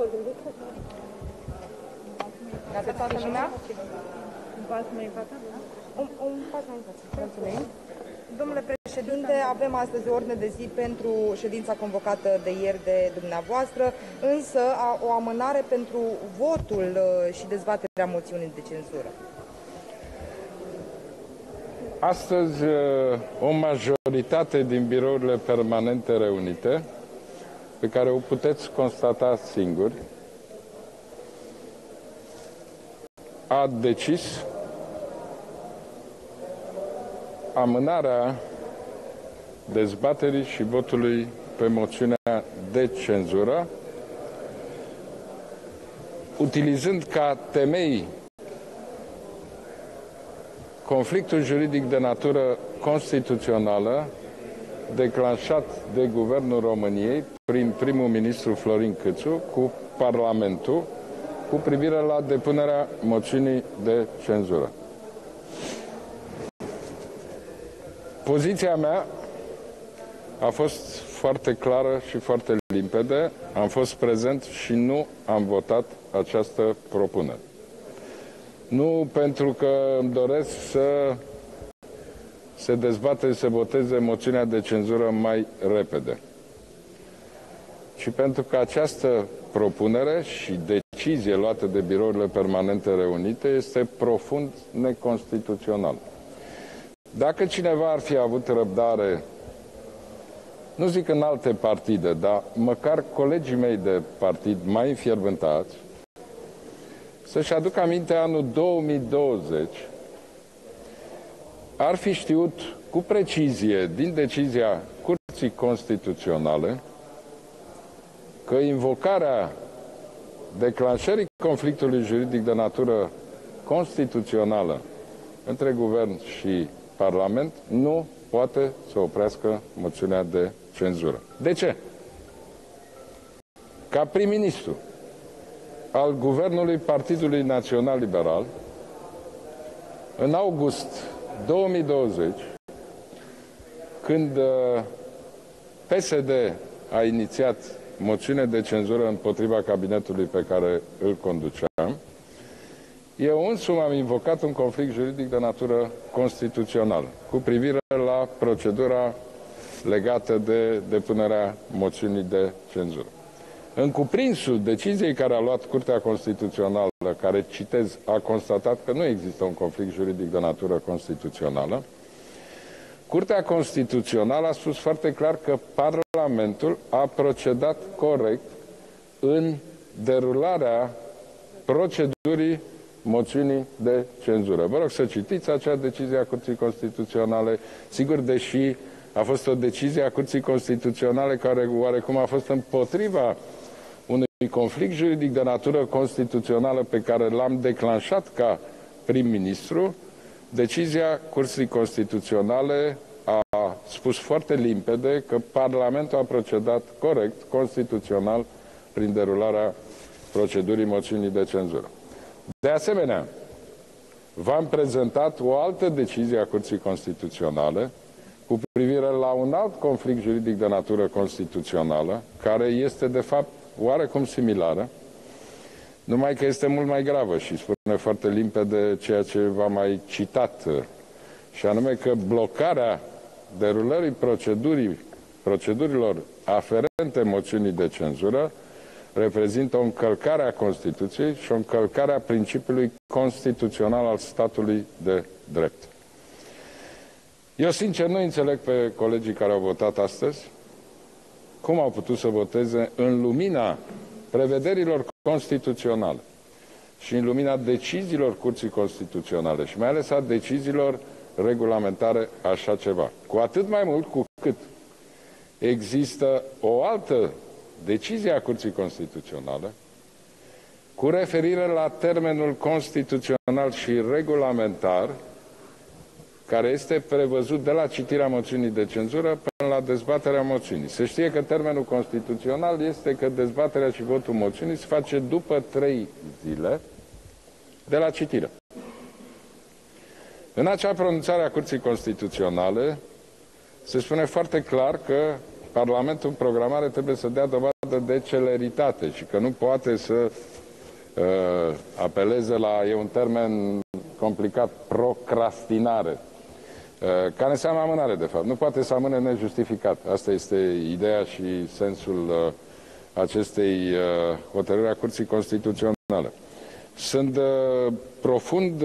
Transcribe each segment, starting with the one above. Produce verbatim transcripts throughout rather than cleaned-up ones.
Gata toată lumea? Un pas mai în față? Un, un pas mai în față. Mulțumim. Domnule președinte, avem astăzi o ordine de zi pentru ședința convocată de ieri de dumneavoastră, însă o amânare pentru votul și dezbaterea moțiunii de cenzură. Astăzi, o majoritate din birourile permanente reunite, pe care o puteți constata singuri, a decis amânarea dezbaterii și votului pe moțiunea de cenzură, utilizând ca temei conflictul juridic de natură constituțională declanșat de Guvernul României prin primul ministru Florin Câțu cu Parlamentul cu privire la depunerea moțiunii de cenzură. Poziția mea a fost foarte clară și foarte limpede. Am fost prezent și nu am votat această propunere. Nu pentru că îmi doresc să se dezbate, să se voteze moțiunea de cenzură mai repede, ci pentru că această propunere și decizie luată de birourile permanente reunite este profund neconstituțională. Dacă cineva ar fi avut răbdare, nu zic în alte partide, dar măcar colegii mei de partid mai înfierbântați, să-și aducă aminte anul două mii douăzeci, ar fi știut cu precizie din decizia Curții Constituționale că invocarea declanșării conflictului juridic de natură constituțională între Guvern și Parlament nu poate să oprească moțiunea de cenzură. De ce? Ca prim-ministru al Guvernului Partidului Național Liberal, în august două mii douăzeci, când P S D a inițiat moțiune de cenzură împotriva cabinetului pe care îl conduceam, eu însumi am invocat un conflict juridic de natură constituțională cu privire la procedura legată de depunerea moțiunii de cenzură. În cuprinsul deciziei care a luat Curtea Constituțională, care, citez, a constatat că nu există un conflict juridic de natură constituțională, Curtea Constituțională a spus foarte clar că Parlamentul a procedat corect în derularea procedurii moțiunii de cenzură. Vă rog să citiți acea decizie a Curții Constituționale. Sigur, deși a fost o decizie a Curții Constituționale care oarecum a fost împotriva unui conflict juridic de natură constituțională pe care l-am declanșat ca prim-ministru, decizia Curții Constituționale a spus foarte limpede că Parlamentul a procedat corect, constituțional, prin derularea procedurii moțiunii de cenzură. De asemenea, v-am prezentat o altă decizie a Curții Constituționale cu privire la un alt conflict juridic de natură constituțională, care este, de fapt, oarecum similară, numai că este mult mai gravă și spune foarte limpede ceea ce v-am mai citat, și anume că blocarea derulării procedurii, procedurilor aferente moțiunii de cenzură reprezintă o încălcare a Constituției și o încălcare a principiului constituțional al statului de drept. Eu, sincer, nu înțeleg pe colegii care au votat astăzi cum au putut să voteze în lumina prevederilor constituționale și în lumina deciziilor Curții Constituționale și mai ales a deciziilor regulamentare așa ceva. Cu atât mai mult cu cât există o altă decizie a Curții Constituționale cu referire la termenul constituțional și regulamentar care este prevăzut de la citirea moțiunii de cenzură până la dezbaterea moțiunii. Se știe că termenul constituțional este că dezbaterea și votul moțiunii se face după trei zile de la citire. În acea pronunțare a Curții Constituționale se spune foarte clar că Parlamentul în programare trebuie să dea dovadă dovadă de celeritate și că nu poate să uh, apeleze la, e un termen complicat, procrastinare, uh, care înseamnă amânare, de fapt. Nu poate să amâne nejustificat. Asta este ideea și sensul uh, acestei uh, hotărâri a Curții Constituționale. Sunt uh, profund uh,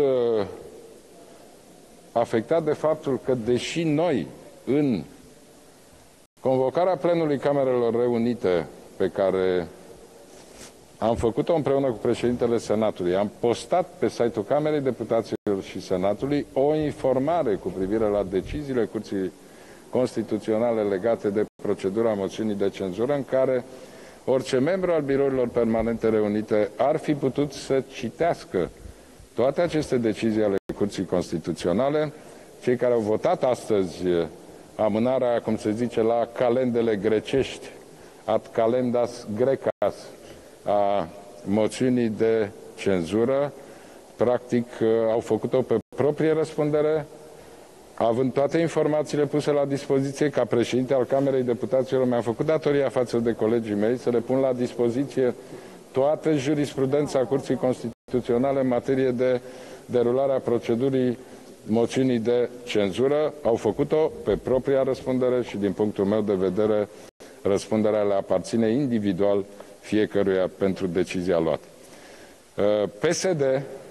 afectat de faptul că, deși noi, în convocarea plenului Camerelor Reunite, pe care am făcut-o împreună cu președintele Senatului, am postat pe site-ul Camerei Deputaților și Senatului o informare cu privire la deciziile Curții Constituționale legate de procedura moțiunii de cenzură, în care orice membru al birourilor permanente reunite ar fi putut să citească toate aceste decizii ale Curții Constituționale. Cei care au votat astăzi amânarea, cum se zice, la calendele grecești, ad calendas grecas, a moțiunii de cenzură, practic au făcut-o pe proprie răspundere, având toate informațiile puse la dispoziție. Ca președinte al Camerei Deputaților mi-am făcut datoria față de colegii mei să le pun la dispoziție toată jurisprudența Curții Constituționale în materie de derularea procedurii moțiunii de cenzură. Au făcut-o pe propria răspundere și, din punctul meu de vedere, răspunderea le aparține individual fiecăruia pentru decizia luată. P S D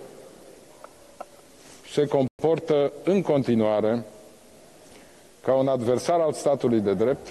se comportă în continuare ca un adversar al statului de drept.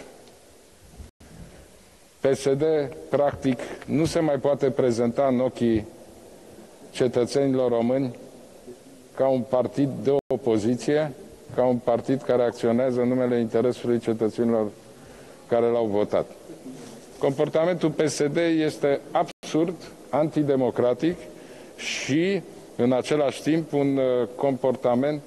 P S D, practic, nu se mai poate prezenta în ochii cetățenilor români ca un partid de opoziție, ca un partid care acționează în numele interesului cetățenilor care l-au votat. Comportamentul P S D este absurd, antidemocratic și, în același timp, un comportament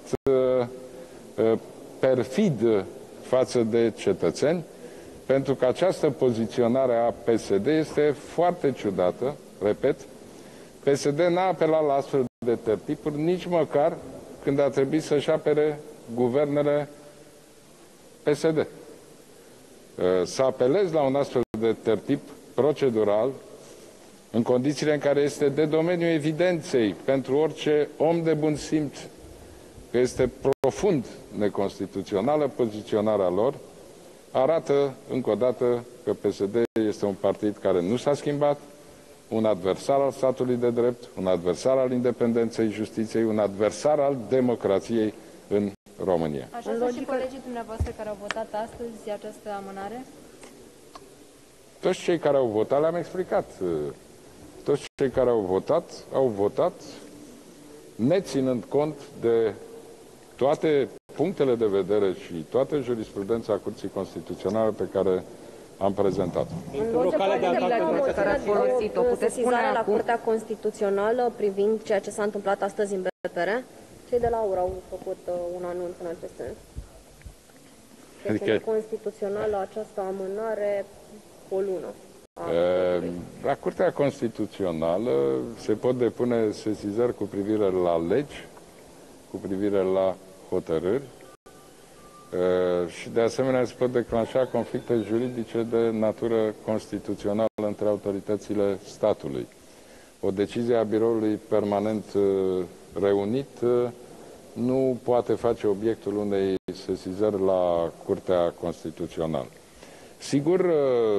perfid față de cetățeni, pentru că această poziționare a P S D este foarte ciudată, repet. P S D n-a apelat la astfel de tertipuri nici măcar când a trebuit să-și apere guvernele P S D. Să apelezi la un astfel de tertip procedural în condițiile în care este de domeniul evidenței pentru orice om de bun simț că este profund neconstituțională poziționarea lor, arată încă o dată că P S D este un partid care nu s-a schimbat, un adversar al statului de drept, un adversar al independenței justiției, un adversar al democrației în România. Așa sunt și colegii dumneavoastră care au votat astăzi această amânare? Toți cei care au votat, le-am explicat. Toți cei care au votat, au votat neținând cont de toate punctele de vedere și toată jurisprudența Curții Constituționale pe care am prezentat. În cale de atac care ați folosit-o, puteți spune la Curtea Constituțională privind ceea ce s-a întâmplat astăzi în B P R? Cei de la U R au făcut uh, un anunț în acest sens. Deci adică constituțională această amânare o lună. E, la Curtea Constituțională se pot depune sesizări cu privire la legi, cu privire la hotărâri, e, și de asemenea se pot declanșa conflicte juridice de natură constituțională între autoritățile statului. O decizie a biroului permanent reunit nu poate face obiectul unei sesizări la Curtea Constituțională. Sigur,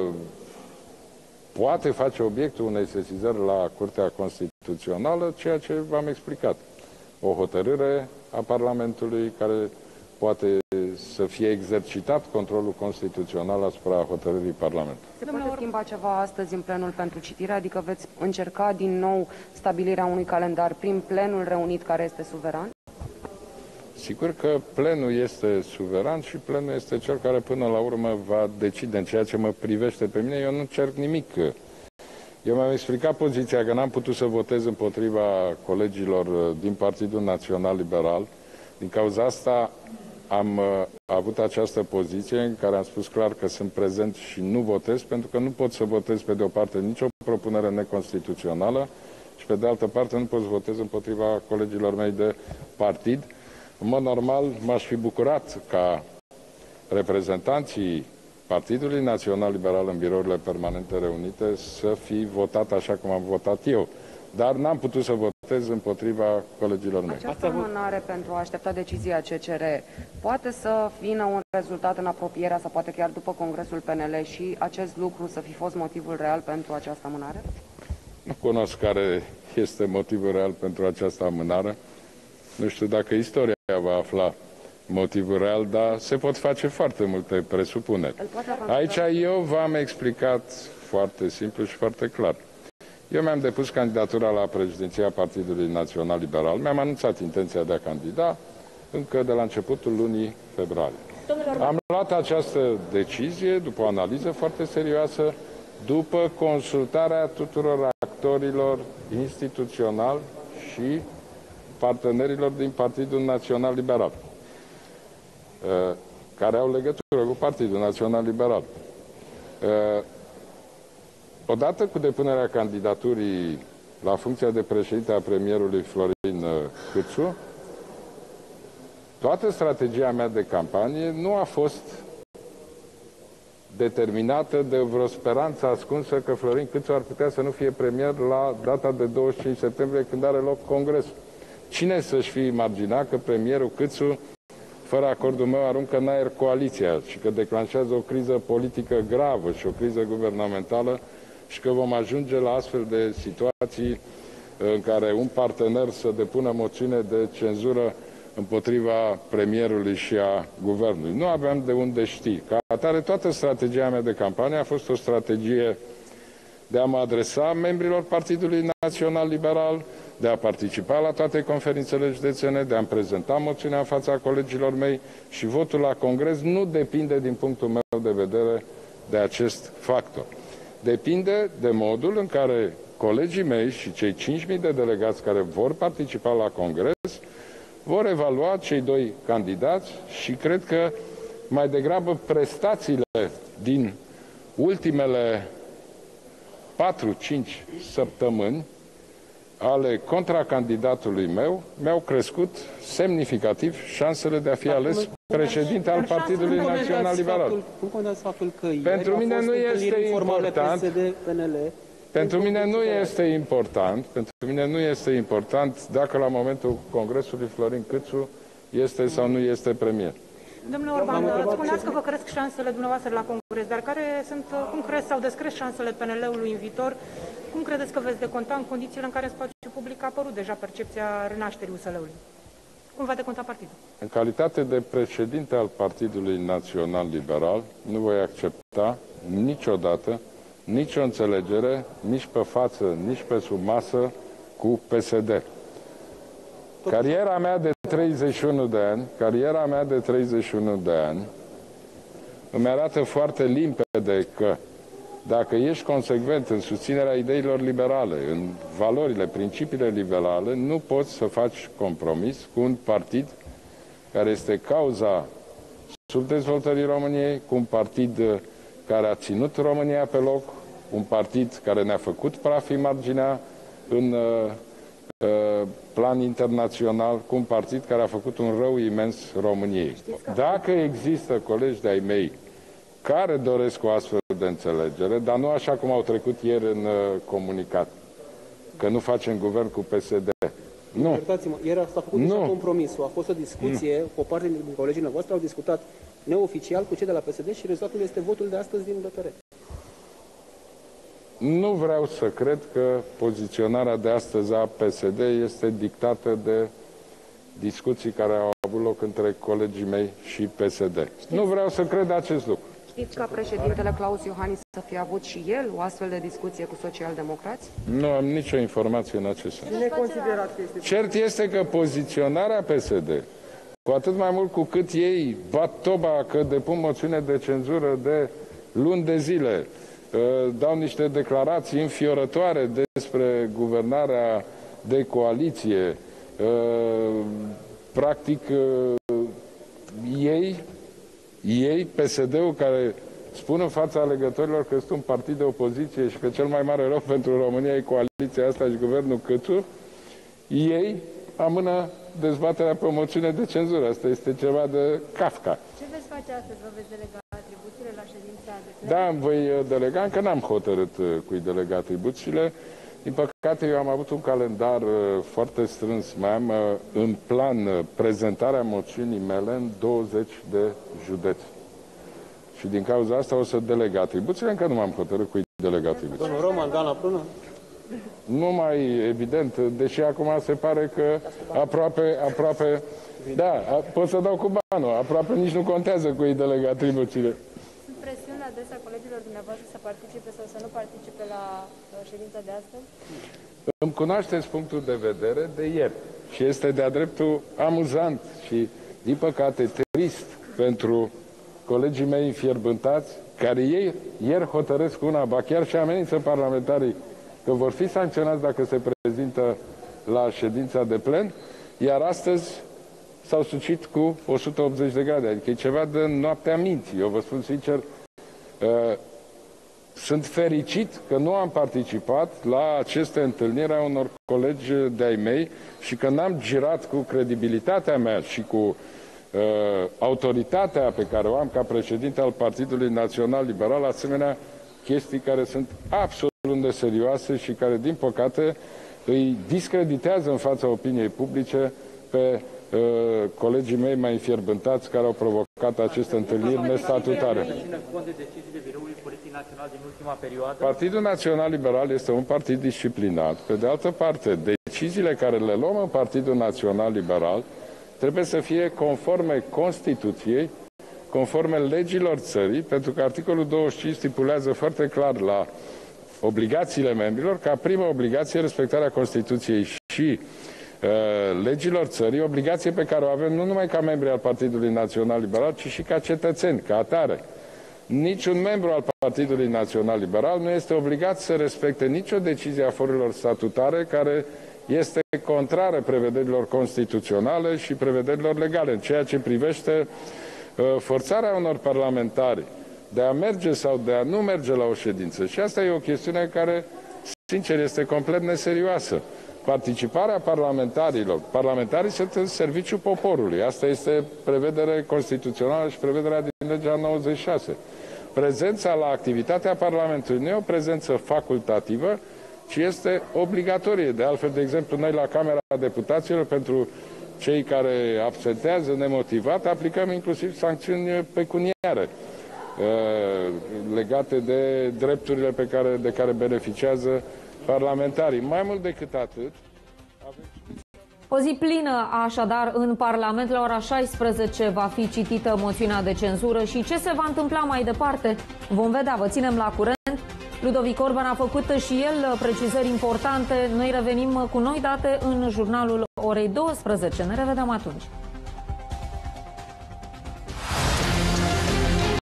poate face obiectul unei sesizări la Curtea Constituțională ceea ce v-am explicat. O hotărâre a Parlamentului care poate să fie exercitat controlul constituțional asupra hotărârii Parlamentului. Se poate schimba ceva astăzi în plenul pentru citire? Adică veți încerca din nou stabilirea unui calendar prin plenul reunit care este suveran? Sigur că plenul este suveran și plenul este cel care până la urmă va decide. În ceea ce mă privește pe mine, eu nu cer nimic. Eu mi-am explicat poziția că n-am putut să votez împotriva colegilor din Partidul Național Liberal. Din cauza asta am uh, avut această poziție în care am spus clar că sunt prezent și nu votez, pentru că nu pot să votez pe de o parte nicio propunere neconstituțională și pe de altă parte nu pot să votez împotriva colegilor mei de partid. În mod normal m-aș fi bucurat ca reprezentanții Partidului Național Liberal în birourile permanente reunite să fi votat așa cum am votat eu. Dar n-am putut să votez împotriva colegilor mei. Această amânare pentru a aștepta decizia C C R poate să vină un rezultat în apropierea sau poate chiar după Congresul P N L și acest lucru să fi fost motivul real pentru această amânare? Nu cunosc care este motivul real pentru această amânare. Nu știu dacă istoria va afla motivul real, dar se pot face foarte multe presupuneri. Aici eu v-am explicat foarte simplu și foarte clar. Eu mi-am depus candidatura la președinția Partidului Național Liberal. Mi-am anunțat intenția de a candida încă de la începutul lunii februarie. Am luat această decizie după o analiză foarte serioasă, după consultarea tuturor actorilor instituționali și partenerilor din Partidul Național Liberal, care au legătură cu Partidul Național Liberal. Odată cu depunerea candidaturii la funcția de președinte a premierului Florin Câțu, toată strategia mea de campanie nu a fost determinată de vreo speranță ascunsă că Florin Câțu ar putea să nu fie premier la data de douăzeci și cinci septembrie, când are loc congresul. Cine să-și fi imaginat că premierul Câțu, fără acordul meu, aruncă în aer coaliția și că declanșează o criză politică gravă și o criză guvernamentală și că vom ajunge la astfel de situații în care un partener să depună moțiune de cenzură împotriva premierului și a guvernului. Nu aveam de unde ști. Ca atare, toată strategia mea de campanie a fost o strategie de a mă adresa membrilor Partidului Național Liberal, de a participa la toate conferințele județene, de a-mi prezenta moțiunea în fața colegilor mei și votul la Congres nu depinde, din punctul meu de vedere, de acest factor. Depinde de modul în care colegii mei și cei cinci mii de delegați care vor participa la Congres vor evalua cei doi candidați și cred că mai degrabă prestațiile din ultimele patru cinci săptămâni ale contracandidatului meu mi-au crescut semnificativ șansele de a fi ales președinte al Partidului Național Liberal. Cum contează faptul că pentru mine nu este important. Pentru mine nu este important, pentru mine nu este important dacă la momentul congresului Florin Câțu este sau nu este premier. Domnule Orban, spuneați că vă cresc șansele dumneavoastră la Congres, dar care sunt, cum cresc sau descresc șansele P N L-ului în viitor? Cum credeți că veți deconta în condițiile în care în spațiul public a apărut deja percepția renașterii U S L-ului? Cum va deconta partidul? În calitate de președinte al Partidului Național Liberal, nu voi accepta niciodată nicio înțelegere, nici pe față, nici pe sub masă, cu P S D. Cariera mea de treizeci și unu de ani, cariera mea de treizeci și unu de ani îmi arată foarte limpede că dacă ești consecvent în susținerea ideilor liberale, în valorile, principiile liberale, nu poți să faci compromis cu un partid care este cauza subdezvoltării României, cu un partid care a ținut România pe loc, un partid care ne-a făcut praf imaginea în uh, uh, plan internațional, cu un partid care a făcut un rău imens României. Dacă există colegi de-ai mei care doresc o astfel de înțelegere, dar nu așa cum au trecut ieri în uh, comunicat, că nu facem guvern cu P S D. Nu. Iertați-mă, ieri s-a făcut deja compromisul. A fost o discuție, nu. Cu o parte din colegii noastre au discutat neoficial cu cei de la P S D și rezultatul este votul de astăzi din B P R. Nu vreau să cred că poziționarea de astăzi a P S D este dictată de discuții care au avut loc între colegii mei și P S D. Știți? Nu vreau să cred acest lucru. Știți ca președintele Claus Iohannis să fie avut și el o astfel de discuție cu socialdemocrați? Nu am nicio informație în acest sens. Cert este că poziționarea P S D, cu atât mai mult cu cât ei bat toba că depun moțiune de cenzură de luni de zile, dau niște declarații înfiorătoare despre guvernarea de coaliție, practic ei, ei P S D-ul care spun în fața alegătorilor că sunt un partid de opoziție și că cel mai mare rău pentru România e coaliția asta și guvernul Câțu, ei amână dezbaterea pe o moțiune de cenzură. Asta este ceva de Kafka. Ce veți face astăzi? Vă veți delega atribuții atribuțiile la ședința de plen? Da, îmi voi delega, încă n-am hotărât cui delega atribuțiile. Din păcate, eu am avut un calendar foarte strâns. Mai am în plan prezentarea moțiunii mele în douăzeci de județe. Și din cauza asta o să deleg atribuțiile, încă nu m-am hotărât cui delega atribuțiile. Domnul Roman, Dana Prună? Nu mai evident, deși acum se pare că aproape, aproape, da, pot să dau cu banul, aproape nici nu contează cui delega atribuțiile. Sunt presiuni adesea colegilor dumneavoastră să participe sau să nu participe la ședința de astăzi? Îmi cunoașteți punctul de vedere de ieri și este de-a dreptul amuzant și, din păcate, trist pentru colegii mei înfierbântați, care ei ieri hotărăsc una, ba chiar și amenință parlamentarii că vor fi sancționați dacă se prezintă la ședința de plen, iar astăzi s-au sucit cu o sută optzeci de grade, adică e ceva de noaptea minții. Eu vă spun sincer, uh, sunt fericit că nu am participat la aceste întâlniri a unor colegi de-ai mei și că n-am girat cu credibilitatea mea și cu uh, autoritatea pe care o am ca președinte al Partidului Național Liberal, asemenea chestii care sunt absolut neserioase și care, din păcate, îi discreditează în fața opiniei publice pe uh, colegii mei mai înfierbântați care au provocat aceste întâlniri nestatutare. Partidul Național Liberal este un partid disciplinat. Pe de altă parte, deciziile care le luăm în Partidul Național Liberal trebuie să fie conforme Constituției, conforme legilor țării, pentru că articolul douăzeci și cinci stipulează foarte clar la obligațiile membrilor, ca primă obligație respectarea Constituției și uh, legilor țării, obligație pe care o avem nu numai ca membri al Partidului Național Liberal, ci și ca cetățeni, ca atare. Niciun membru al Partidului Național Liberal nu este obligat să respecte nicio decizie a forurilor statutare care este contrară prevederilor constituționale și prevederilor legale, în ceea ce privește uh, forțarea unor parlamentari de a merge sau de a nu merge la o ședință. Și asta e o chestiune care, sincer, este complet neserioasă. Participarea parlamentarilor. Parlamentarii sunt în serviciul poporului. Asta este prevedere constituțională și prevederea din legea nouăzeci și șase. Prezența la activitatea Parlamentului nu e o prezență facultativă, ci este obligatorie. De altfel, de exemplu, noi la Camera Deputaților, pentru cei care absentează nemotivat, aplicăm inclusiv sancțiuni pecuniare legate de drepturile pe care, de care beneficiază parlamentarii. Mai mult decât atât... O zi plină, așadar, în Parlament. La ora șaisprezece va fi citită moțiunea de cenzură și ce se va întâmpla mai departe vom vedea, vă ținem la curent. Ludovic Orban a făcut și el precizări importante. Noi revenim cu noi date în jurnalul orei douăsprezece. Ne revedem atunci.